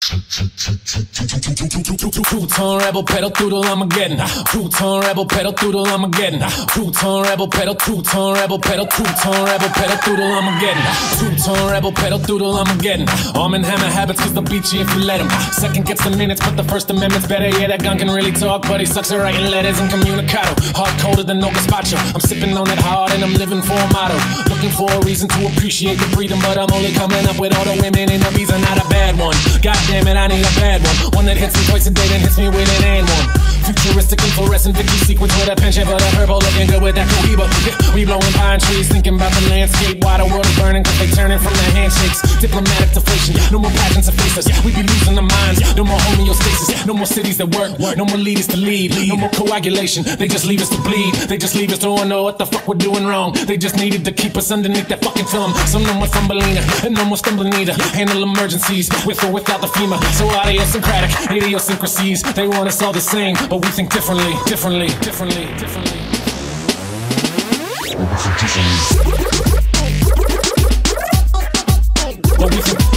Two-tone rebel pedal through the Armageddon. Two-tone rebel pedal through the Armageddon. Two-tone rebel pedal, two-tone rebel pedal, two-tone rebel pedal through the Armageddon. Two-tone rebel pedal through the Armageddon. Arm and hammer habits, cause they'll beat you if you let him. Second gets the minutes, but the First Amendment's better. Yeah, that gun can really talk, but he sucks at writing letters and communicado. Hard colder than no gazpacho. I'm sipping on that hard and I'm living for a motto. Looking for a reason to appreciate the freedom, but I'm only coming up with all the women and the visa, not a bad one. God damn it, I need a bad one. One that hits me twice a day, then hits me with an and one. Futuristic and fluorescent Vicky sequence with a penchant for the purple, looking good with that Cohiba. Yeah, we blowing pine trees, thinking about the landscape. Why the world is burning, cause they turning from their handshakes. Diplomatic deflation, no more pageants of faces. We be losing our minds, no more homeostasis. No more cities that work, no more leaders to lead. No more coagulation, they just leave us to bleed. They just leave us to know what the fuck we're doing wrong. They just needed to keep us underneath that fucking thumb. So no more Thumbelina, and no more stumbling either. Handle emergencies, with or without the FEMA. So idiosyncratic, idiosyncrasies. They want us all the same, but we think differently, differently, differently, differently. But we think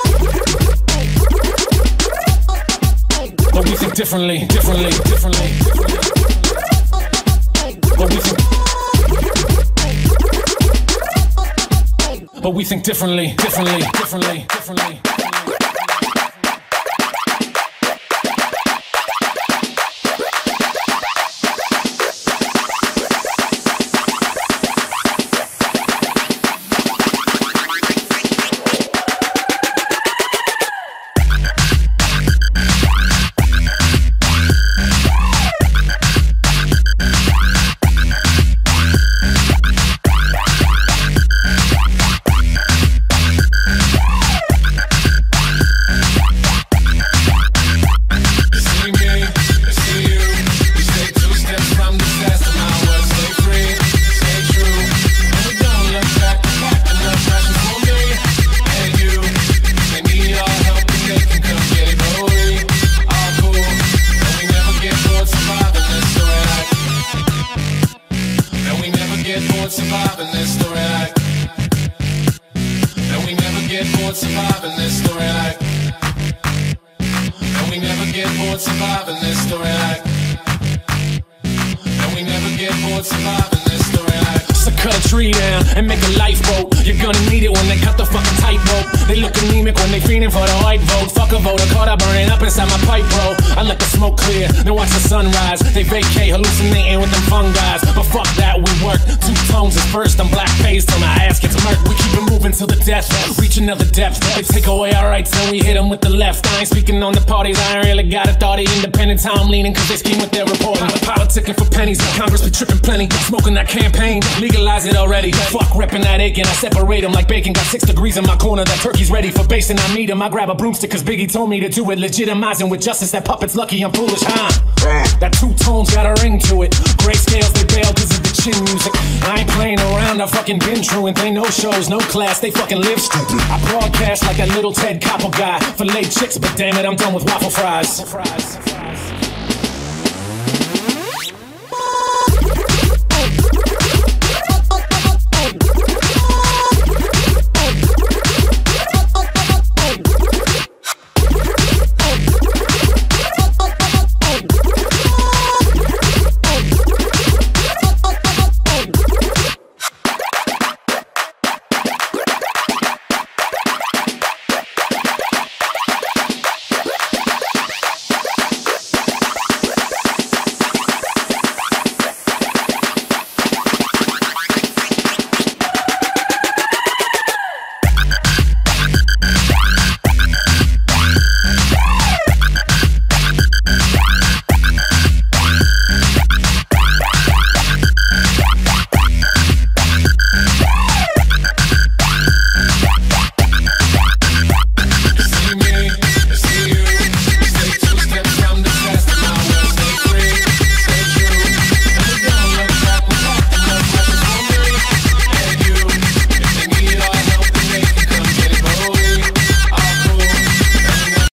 differently, differently, differently. But we think differently, differently, differently, differently. Surviving this story like, and we never get bored surviving this story like, and we never get bored surviving this story like, and we never get bored surviving this story like. So cut a tree down and make a lifeboat. You're gonna need it when they cut the fucking tightrope. They look anemic when they fiending for the white vote. Fuck a voter, caught up burning up inside my pipe, bro. I let the smoke clear, then watch the sunrise. They vacate, hallucinating with them fungi. But fuck that, we work. Two tones is first, I'm black faced till my ass gets murked. We keep it moving till the death, reach another depth. They take away our rights and we hit them with the left. I ain't speaking on the parties, I ain't really got authority. Independent time leaning, cause they scheme with their reporting. Politicking for pennies, Congress be tripping plenty. Smoking that campaign, legalize it already. Fuck repping that aiken, I separate them like bacon. Got 6 degrees in my corner, that turkey's ready for basting. I meet him, I grab a broomstick cause Biggie told me to do it. Legitimizing with justice, that puppet's lucky I'm foolish, huh? That two tones got a ring to it. Gray scales, they bail cause of the chin music. I ain't playing around, I fucking been truant. They no shows, no class, they fucking live stupid. I broadcast like that little Ted Koppel guy for late chicks, but damn it, I'm done with waffle fries.